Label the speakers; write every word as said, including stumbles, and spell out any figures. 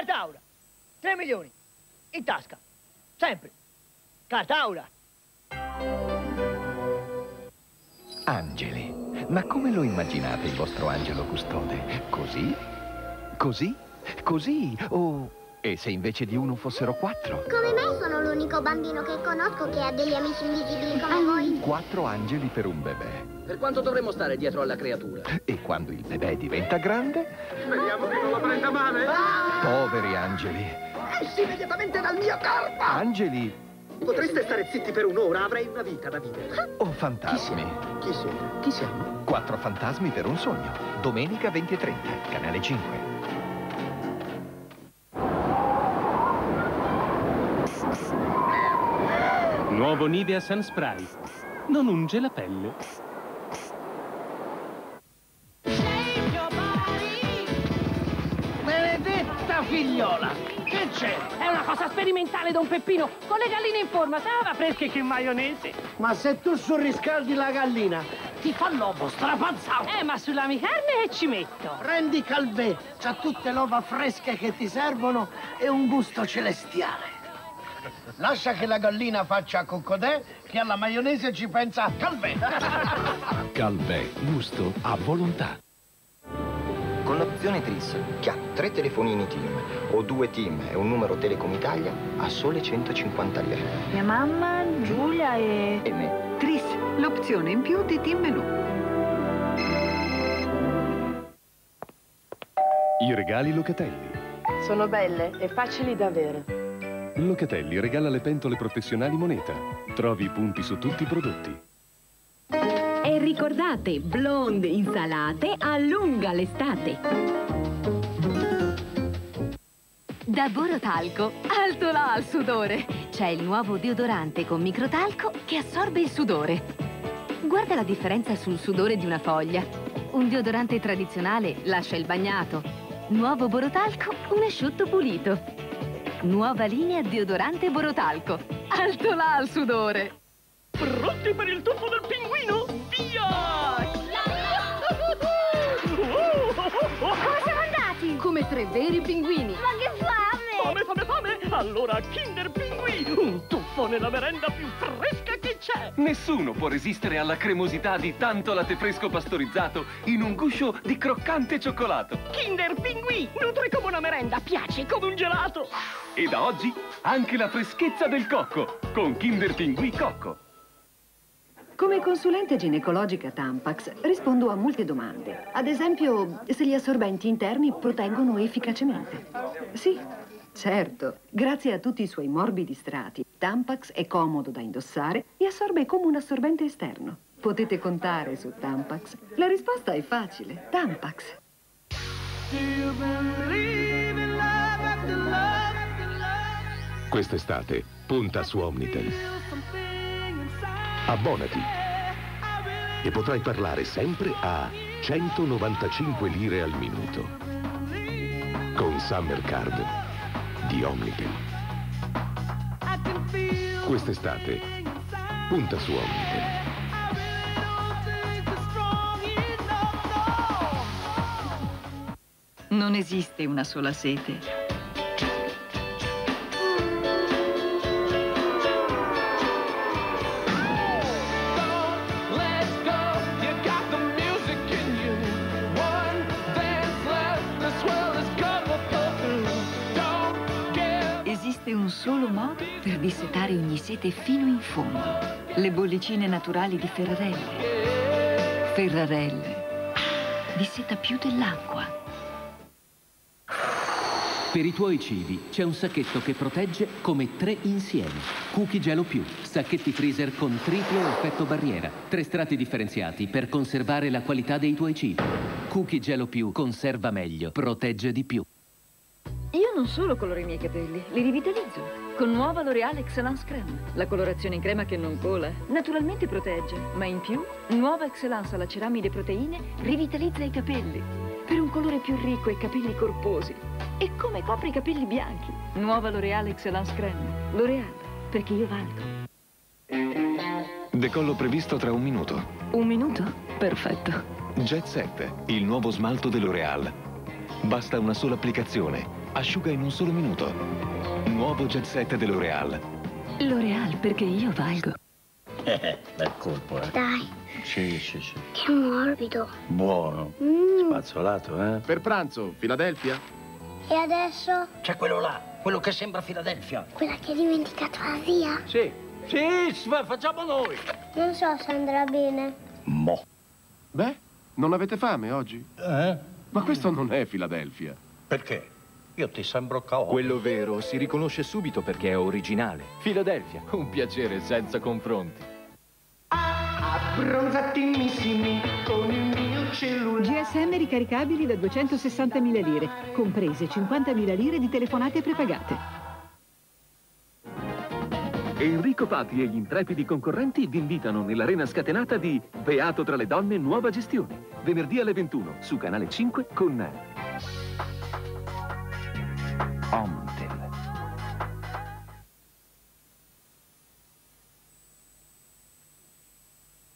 Speaker 1: Cartaura, tre milioni, in tasca, sempre. Cartaura.
Speaker 2: Angeli, ma come lo immaginate il vostro angelo custode? Così? Così? Così? O... E se invece di uno fossero quattro?
Speaker 3: Come me sono l'unico bambino che conosco che ha degli amici invisibili come voi.
Speaker 2: Quattro angeli per un bebè.
Speaker 4: Per quanto dovremmo stare dietro alla creatura?
Speaker 2: E quando il bebè diventa grande?
Speaker 5: Speriamo che non lo prenda male.
Speaker 2: Poveri angeli.
Speaker 4: Esci immediatamente dal mio corpo!
Speaker 2: Angeli
Speaker 4: Potreste stare zitti per un'ora, avrei una vita da vivere.
Speaker 2: o fantasmi?
Speaker 4: Chi siete? Chi siamo?
Speaker 2: Quattro fantasmi per un sogno. Domenica venti e trenta, canale cinque.
Speaker 6: Nuovo Nivea Sun Spray. Non unge la pelle.
Speaker 1: Benedetta figliola, che c'è?
Speaker 7: È una cosa sperimentale, Don Peppino. Con le galline in forma, stava fresche che maionese.
Speaker 1: Ma se tu surriscaldi la gallina, ti fa l'uovo strapazzato.
Speaker 7: Eh, ma sulla mia carne che ci metto?
Speaker 1: Prendi Calvé, c'ha tutte le uova fresche che ti servono e un gusto celestiale. Lascia che la gallina faccia coccodè, che alla maionese ci pensa Calvé.
Speaker 8: Calvé, gusto a volontà.
Speaker 9: Con l'opzione Tris, che ha tre telefonini team o due team e un numero Telecom Italia, a sole centocinquanta lire.
Speaker 10: Mia mamma, Giulia e...
Speaker 9: E me.
Speaker 10: Tris, l'opzione in più di Team Menù.
Speaker 8: I regali Locatelli.
Speaker 11: Sono belle e facili da avere.
Speaker 8: Locatelli regala le pentole professionali moneta. Trovi i punti su tutti i prodotti.
Speaker 12: E ricordate, Blonde Insalate allunga l'estate. Da Borotalco, alto là al sudore. C'è il nuovo deodorante con microtalco che assorbe il sudore. Guarda la differenza sul sudore di una foglia. Un deodorante tradizionale lascia il bagnato. Nuovo Borotalco, un asciutto pulito. Nuova linea deodorante Borotalco. Alto là al sudore.
Speaker 7: Pronti per il tuffo del pinguino? Via!
Speaker 3: Come siamo andati?
Speaker 12: Come tre veri pinguini.
Speaker 3: Ma che fame!
Speaker 7: Fame, fame, fame! Allora, Kinder Pinguì! Un tuffo nella merenda più fresca che c'è!
Speaker 13: Nessuno può resistere alla cremosità di tanto latte fresco pastorizzato in un guscio di croccante cioccolato.
Speaker 7: Kinder Pinguì! Nutre come una merenda, piace come un gelato!
Speaker 13: E da oggi anche la freschezza del cocco con Kinder Pinguì Cocco.
Speaker 10: Come consulente ginecologica Tampax rispondo a molte domande. Ad esempio, se gli assorbenti interni proteggono efficacemente. Sì, certo. Grazie a tutti i suoi morbidi strati, Tampax è comodo da indossare e assorbe come un assorbente esterno. Potete contare su Tampax. La risposta è facile. Tampax.
Speaker 8: Quest'estate punta su Omnitel. Abbonati e potrai parlare sempre a centonovantacinque lire al minuto con Summer Card di Omnitel. Quest'estate punta su Omnitel.
Speaker 10: Non esiste una sola sete. Esiste un solo modo per dissetare ogni sete fino in fondo. Le bollicine naturali di Ferrarelle. Ferrarelle. Disseta più dell'acqua.
Speaker 6: Per i tuoi cibi c'è un sacchetto che protegge come tre insieme. Cookie Gelo Più, sacchetti freezer con triplo effetto barriera. Tre strati differenziati per conservare la qualità dei tuoi cibi. Cookie Gelo Più conserva meglio, protegge di più.
Speaker 10: Io non solo coloro i miei capelli, li rivitalizzo. Con nuova L'Oréal Excellence Creme. La colorazione in crema che non cola. Naturalmente protegge, ma in più, nuova Excellence alla ceramide proteine rivitalizza i capelli. Per un colore più ricco e capelli corposi. E come copre i capelli bianchi. Nuova L'Oréal Excellence Creme. L'Oréal, perché io valgo.
Speaker 8: Decollo previsto tra un minuto.
Speaker 10: Un minuto? Perfetto.
Speaker 8: Jet Set, il nuovo smalto dell'Oréal. Basta una sola applicazione
Speaker 2: Asciuga in un solo minuto. Nuovo Jet Set dell'Oreal.
Speaker 10: L'Oreal, perché io valgo.
Speaker 1: Eh, bel colpo, eh.
Speaker 3: Dai,
Speaker 1: Sì, sì, sì.
Speaker 3: che morbido.
Speaker 1: Buono.
Speaker 3: Mm.
Speaker 1: Spazzolato, eh.
Speaker 5: Per pranzo, Filadelfia?
Speaker 3: E adesso?
Speaker 1: C'è quello là, quello che sembra Filadelfia.
Speaker 3: Quella che ha dimenticato la zia?
Speaker 1: Sì. Sì, facciamo noi.
Speaker 3: Non so se andrà bene.
Speaker 1: Mo.
Speaker 5: Beh, non avete fame oggi?
Speaker 1: Eh?
Speaker 5: Ma questo non è Filadelfia.
Speaker 1: Perché? Io ti sembro caotico.
Speaker 2: Quello vero si riconosce subito perché è originale. Philadelphia, un piacere senza confronti.
Speaker 14: Abbronzatimissimi con il mio cellulare.
Speaker 10: G S M ricaricabili da duecentosessantamila lire, comprese cinquantamila lire di telefonate prepagate.
Speaker 13: Enrico Patti e gli intrepidi concorrenti vi invitano nell'arena scatenata di Beato tra le donne, nuova gestione. Venerdì alle ventuno su Canale cinque con Om.